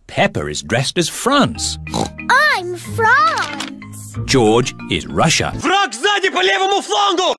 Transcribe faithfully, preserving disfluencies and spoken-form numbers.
Peppa is dressed as France. I'm France. George is Russia. Враг сзади по левому флангу!